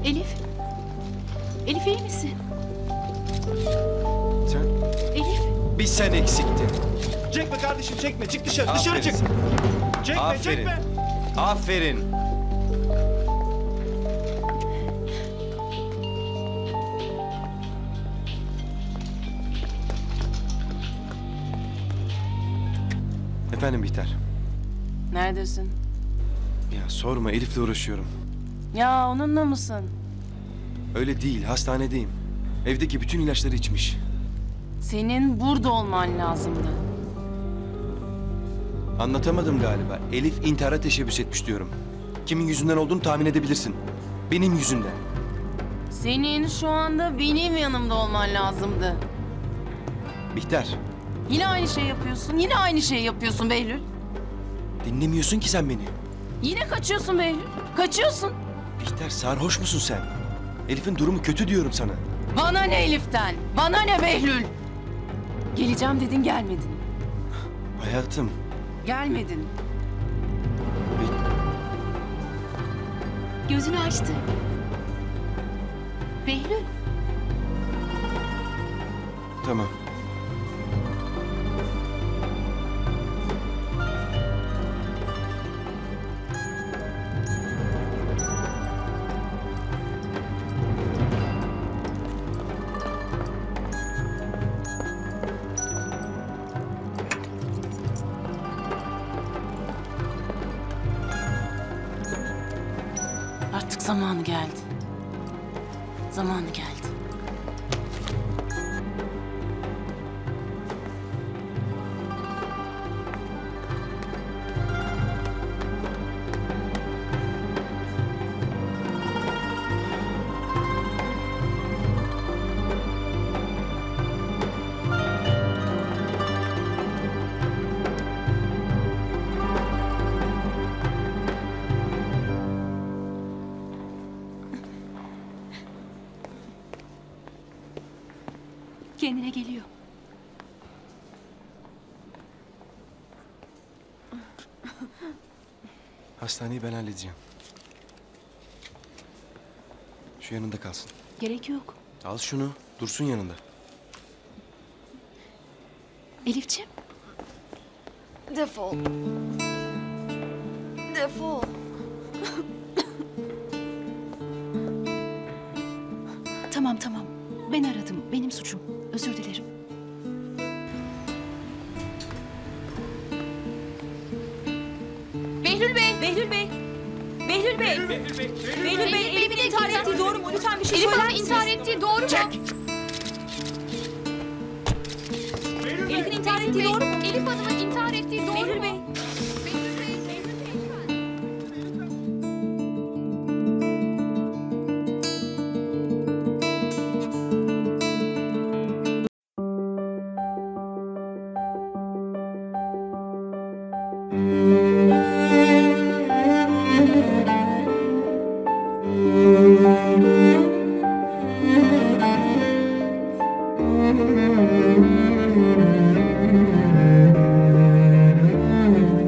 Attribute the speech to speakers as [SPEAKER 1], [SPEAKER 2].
[SPEAKER 1] Elif. Elif iyi misin?
[SPEAKER 2] Sen...
[SPEAKER 1] Elif.
[SPEAKER 2] Bir sen eksiktin.
[SPEAKER 3] Çekme kardeşim çekme. Çık dışarı.
[SPEAKER 2] Aferin
[SPEAKER 3] Dışarı çık.
[SPEAKER 2] sana.
[SPEAKER 3] Çekme
[SPEAKER 2] Aferin.
[SPEAKER 3] çekme.
[SPEAKER 2] Aferin. Efendim Bihter.
[SPEAKER 4] Neredesin?
[SPEAKER 2] Ya sorma, Elif'le uğraşıyorum.
[SPEAKER 4] Ya onunla mısın?
[SPEAKER 2] Öyle değil, hastanedeyim. Evdeki bütün ilaçları içmiş.
[SPEAKER 4] Senin burada olman lazımdı.
[SPEAKER 2] Anlatamadım galiba. Elif intihara teşebbüs etmiş diyorum. Kimin yüzünden olduğunu tahmin edebilirsin. Benim yüzümden.
[SPEAKER 4] Senin şu anda benim yanımda olman lazımdı.
[SPEAKER 2] Bihter,
[SPEAKER 4] Yine aynı şey yapıyorsun. Yine aynı şey yapıyorsun Behlül.
[SPEAKER 2] dinlemiyorsun ki sen beni.
[SPEAKER 4] Yine kaçıyorsun Behlül. Kaçıyorsun.
[SPEAKER 2] Bihter, sarhoş musun sen? Elif'in durumu kötü diyorum sana.
[SPEAKER 4] Bana ne Elif'ten? Bana ne Behlül? Geleceğim dedin gelmedin.
[SPEAKER 2] Hayatım,
[SPEAKER 4] Gelmedin.
[SPEAKER 1] Gözünü açtı. Behlül.
[SPEAKER 2] tamam.
[SPEAKER 4] Artık zamanı geldi. Zamanı geldi.
[SPEAKER 1] Kendine geliyor.
[SPEAKER 2] Hastaneyi ben halledeceğim. Şu yanında kalsın.
[SPEAKER 1] Gerek yok.
[SPEAKER 2] Al şunu, dursun yanında.
[SPEAKER 1] Elifciğim.
[SPEAKER 5] Defol. Defol.
[SPEAKER 1] Tamam tamam. Ben aradım. Benim suçum. Özür dilerim.
[SPEAKER 5] Behlül Bey. Behlül Bey. Behlül Bey. Behlül Bey. Elif'in intihar ettiği doğru mu? Lütfen bir şey
[SPEAKER 6] Elif
[SPEAKER 5] söyler
[SPEAKER 6] Hanım
[SPEAKER 5] misiniz?
[SPEAKER 6] intihar ettiği doğru mu?
[SPEAKER 5] Elif'in intihar ettiği doğru mu?
[SPEAKER 6] Elif Hanım'ın intihar ettiği doğru
[SPEAKER 5] Behlül
[SPEAKER 6] mu?
[SPEAKER 5] Bey.